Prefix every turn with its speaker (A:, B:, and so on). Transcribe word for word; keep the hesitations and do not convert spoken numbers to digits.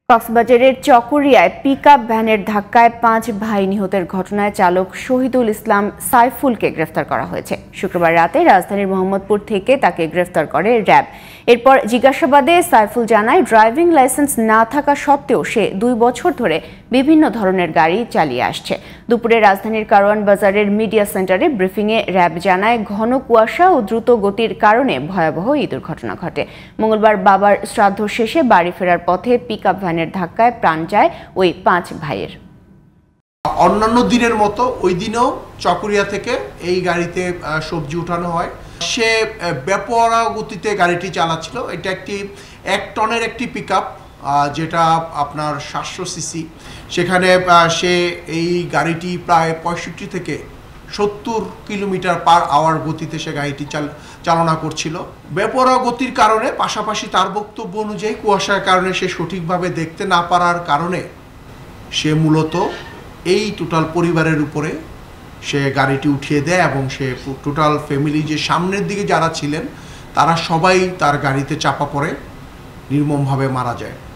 A: কক্সবাজারের চকরিয়ায় পিকআপ ভ্যানের ধাক্কায় পাঁচ ভাই নিহতের ঘটনায় চালক শহীদুল ইসলাম সাইফুলকে গ্রেফতার করা হয়েছে। শুক্রবার রাতে রাজধানীর মোহাম্মদপুর থেকে তাকে গ্রেফতার করে র্যাব। এরপর জিজ্ঞাসাবাদে সাইফুল জানায়, ড্রাইভিং লাইসেন্স না থাকা সত্ত্বেও সে দুই বছর ধরে বিভিন্ন ধরনের গাড়ি চালিয়ে আসছে। দুপুরে রাজধানীর কারওয়ান বাজারের মিডিয়া সেন্টারে ব্রিফিংয়ে র্যাব জানায়, ঘন কুয়াশা ও দ্রুত গতির কারণে ভয়াবহ এই দুর্ঘটনা ঘটে। মঙ্গলবার বাবার শ্রাদ্ধ শেষে বাড়ি ফেরার পথে পিকআপ ভ্যানের ধাক্কায় প্রাণ যায় ওই পাঁচ ভাইয়ের।
B: অন্যান্য দিনের মতো ওই দিনেও চকরিয়া থেকে এই গাড়িতে সবজি উঠানো হয়। সে বেপরোয়া গতিতে গাড়িটি চালাচ্ছিল। এটা একটি এক টনের একটি পিকআপ, যেটা আপনার সাতশো সিসি। সেখানে সে এই গাড়িটি প্রায় পঁয়ষট্টি থেকে সত্তর কিলোমিটার পার আওয়ার গতিতে সে গাড়িটি চালনা করছিল। বেপরোয়া গতির কারণে, পাশাপাশি তার বক্তব্য অনুযায়ী কুয়াশার কারণে সে সঠিকভাবে দেখতে না পারার কারণে সে মূলত এই টোটাল পরিবারের উপরে সে গাড়িটি উঠিয়ে দেয় এবং সে টোটাল ফ্যামিলি যে সামনের দিকে যারা ছিলেন তারা সবাই তার গাড়িতে চাপা পড়ে নির্মমভাবে মারা যায়।